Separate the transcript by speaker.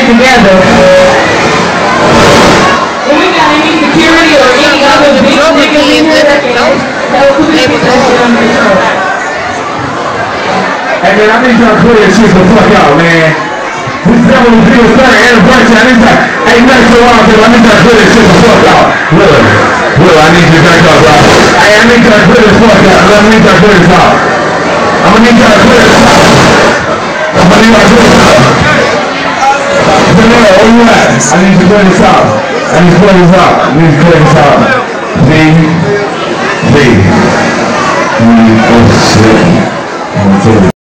Speaker 1: together. If we got any security or any other big niggas in here that can help put this shit under control.
Speaker 2: Hey man, I need y'all to clear this shit the fuck out, man. This is Devlish Divas 3rd anniversary. I need y'all, hey, next to all I need y'all to clear this shit the fuck out. Will, I need you to back up, bro. Hey, I need y'all to clear this fuck out. I need y'all to clear this out. I'm gonna need y'all to clear this out. I'm gonna need y'all to clear this out. Vanilla, where you at? I need you to clear this out. I need to clear this out. I need to clear this out. V. Oh shit.